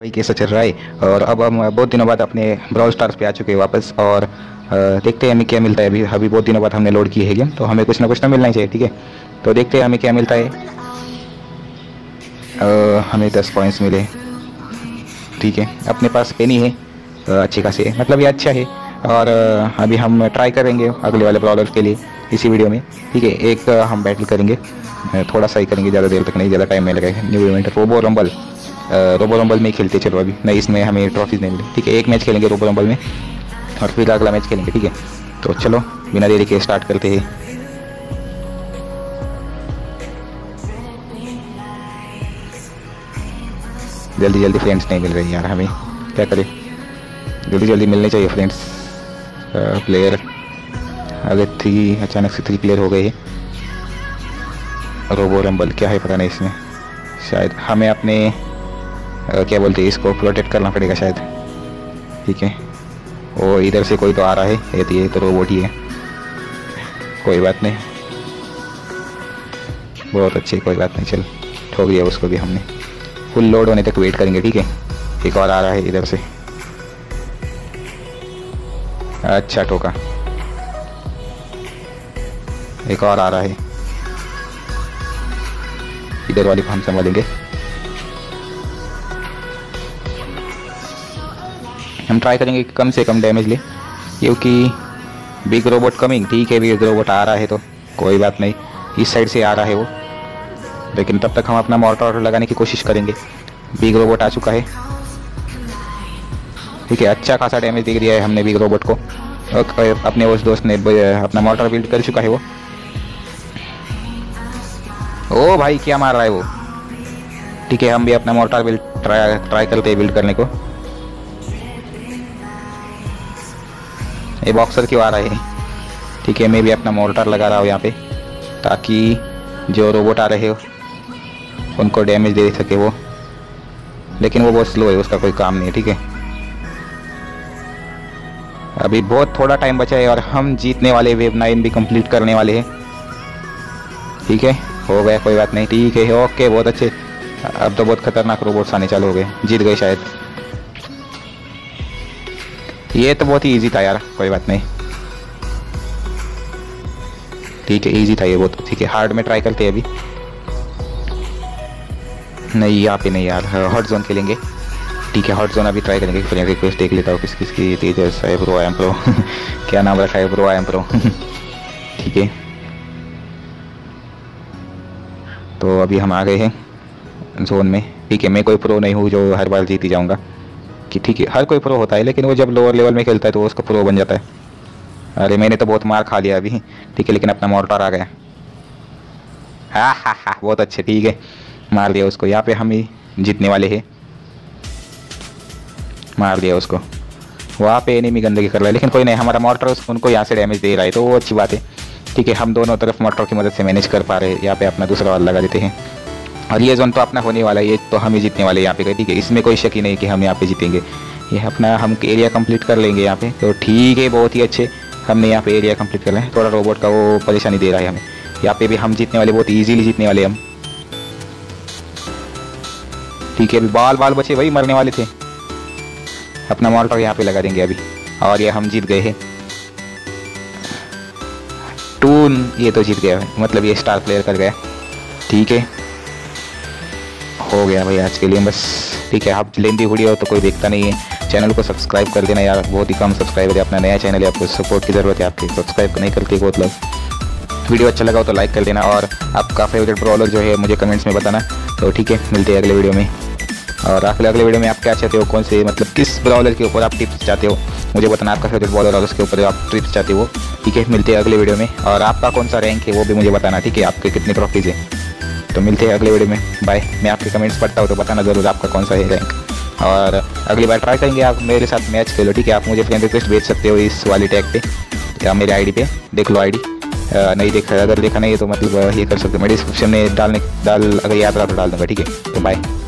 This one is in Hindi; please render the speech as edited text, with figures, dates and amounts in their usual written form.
भाई कैसा चल रहा है। और अब हम बहुत दिनों बाद अपने ब्राwl स्टार्स पे आ चुके हैं वापस। और देखते हैं हमें क्या मिलता है। अभी अभी बहुत दिनों बाद हमने लोड की है गेम, तो हमें कुछ ना कुछ तो मिलना ही चाहिए। ठीक है, तो देखते हैं हमें क्या मिलता है। हमें 10 पॉइंट्स मिले। ठीक है, अपने पास पेनी है, अच्छी खासी है, मतलब ये अच्छा है। और अभी हम ट्राई करेंगे अगले वाले ब्राउलर के लिए इसी वीडियो में। ठीक है, एक हम बैटल करेंगे, थोड़ा सा ही करेंगे, ज़्यादा देर तक नहीं, ज़्यादा टाइम नहीं लगेगा। न्यू इवेंट रोबो रंबल में ही खेलते चलो। अभी नहीं, इसमें हमें ट्रॉफीज नहीं मिली। ठीक है, एक मैच खेलेंगे रोबो रंबल में और फिर अगला मैच खेलेंगे। ठीक है, तो चलो बिना देरी के स्टार्ट करते हैं। जल्दी जल्दी फ्रेंड्स नहीं मिल रही यार, हमें क्या करें। जल्दी जल्दी मिलने चाहिए फ्रेंड्स। प्लेयर अगर 3 अचानक से 3 प्लेयर हो गए हैं। रोबो रंबल क्या है पता नहीं, इसमें शायद हमें अपने क्या बोलते हैं इसको प्रोटेक्ट करना पड़ेगा शायद। ठीक है, वो इधर से कोई तो आ रहा है, ये तो रोबोट ही है। कोई बात नहीं, बहुत अच्छे, कोई बात नहीं, चल ठोक दिया उसको भी हमने। फुल लोड होने तक वेट करेंगे। ठीक है, एक और आ रहा है इधर से, अच्छा ठोका। एक और आ रहा है, इधर वाली को हम संभालेंगे। हम ट्राई करेंगे कि कम से कम डैमेज ले, क्योंकि बिग रोबोट कमिंग। ठीक है, बिग रोबोट आ रहा है तो कोई बात नहीं, इस साइड से आ रहा है वो, लेकिन तब तक हम अपना मॉर्टर लगाने की कोशिश करेंगे। बिग रोबोट आ चुका है। ठीक है, अच्छा खासा डैमेज दे दिया है हमने बिग रोबोट को। अपने उस दोस्त ने अपना मॉर्टर बिल्ड कर चुका है वो। ओ भाई क्या मार रहा है वो। ठीक है, हम भी अपना मॉर्टर बिल्ड ट्राई करते हैं बिल्ड करने को। ये बॉक्सर क्यों आ रहा है। ठीक है, मैं भी अपना मोर्टार लगा रहा हूँ यहाँ पे, ताकि जो रोबोट आ रहे हो उनको डैमेज दे सके वो, लेकिन वो बहुत स्लो है, उसका कोई काम नहीं है। ठीक है, अभी बहुत थोड़ा टाइम बचा है और हम जीतने वाले, वेव 9 भी कंप्लीट करने वाले हैं। ठीक है, हो गया, कोई बात नहीं। ठीक है, ओके, बहुत अच्छे। अब तो बहुत खतरनाक रोबोट्स आने चालू हो गए, जीत गए शायद। ये तो बहुत ही इजी था यार, कोई बात नहीं। ठीक है, इजी था ये बहुत। ठीक है, हार्ड में ट्राई करते हैं अभी। नहीं, यहाँ पे नहीं यार, हॉट जोन खेलेंगे। ठीक है, हॉट जोन अभी ट्राई करेंगे। फ्रेंड रिक्वेस्ट देख लेता हूँ किस किस की। तेजस है, प्रो आई एम प्रो क्या नाम रखा है, प्रो आई एम प्रो ठीक है, तो अभी हम आ गए हैं जोन में। ठीक है, मैं कोई प्रो नहीं हूँ जो हर बार जीत ही जाऊँगा। कि ठीक है, हर कोई प्रो होता है, लेकिन वो जब लोअर लेवल में खेलता है तो वो उसका प्रो बन जाता है। अरे मैंने तो बहुत मार खा लिया अभी। ठीक है, लेकिन अपना मॉर्टर आ गया। हा, बहुत अच्छे। ठीक है, मार दिया उसको। यहाँ पे हम ही जीतने वाले हैं। मार दिया उसको। वहाँ पे एनिमी गंदगी कर रहा है, लेकिन कोई नहीं, हमारा मॉर्टर उनको यहाँ से डैमेज दे रहा है, तो वो अच्छी बात है। ठीक है, हम दोनों तरफ मॉर्टर की मदद से मैनेज कर पा रहे हैं। यहाँ पे अपना दूसरा वाला लगा देते हैं, और ये जोन तो अपना होने वाला है, ये तो हम ही जीतने वाले हैं यहाँ पे। ठीक है, इसमें कोई शक ही नहीं कि हम यहाँ पे जीतेंगे। ये अपना हम एरिया कंप्लीट कर लेंगे यहाँ पे, तो ठीक है, बहुत ही अच्छे। हमने यहाँ पे एरिया कंप्लीट कर लिया है। थोड़ा रोबोट का वो परेशानी दे रहा है हमें। यहाँ पे भी हम जीतने वाले, बहुत ईजीली जीतने वाले हम। ठीक है, अभी बाल बचे, वही मरने वाले थे। अपना मॉर्टर यहाँ पे लगा देंगे अभी, और ये हम जीत गए हैं। टून ये तो जीत गया, मतलब ये स्टार प्लेयर कर गया। ठीक है, हो गया भाई आज के लिए बस। ठीक है, आप लेंदी वीडियो तो कोई देखता नहीं है, चैनल को सब्सक्राइब कर देना यार, बहुत ही कम सब्सक्राइबर है। अपना नया चैनल है, आपको सपोर्ट की ज़रूरत है। आपकी सब्सक्राइब नहीं करते बहुत लोग। वीडियो अच्छा लगा हो तो लाइक कर देना, और आपका फेवरेट ब्राउलर जो है मुझे कमेंट्स में बताना। तो ठीक है, मिलते हैं अगले वीडियो में। और अगले वीडियो में आप क्या चाहते हो, कौन से मतलब किस ब्राउलर के ऊपर आप टिप्स चाहते हो मुझे बताना। आपका फेवरेट ब्राउलर और उसके ऊपर आप टिप्स चाहते हो। ठीक है, मिलते हैं अगले वीडियो में। और आपका कौन सा रैंक है वो भी मुझे बताना। ठीक है, आपके कितने ट्रॉफीज हैं। तो मिलते हैं अगले वीडियो में, बाय। मैं आपके कमेंट्स पढ़ता हूँ, तो बताना ज़रूर आपका कौन सा है रैंक। और अगली बार ट्राई करेंगे आप मेरे साथ मैच खेलो। ठीक है, आप मुझे फ्रेंड रिक्वेस्ट भेज सकते हो इस वाली टैग पे या मेरे आईडी पे, देख लो आईडी। नहीं देखा, अगर देखा नहीं है तो मतलब ये कर सकते हो। मैं डिस्क्रिप्शन में अगर याद रहा तो डाल दूँगा। ठीक है, तो बाय।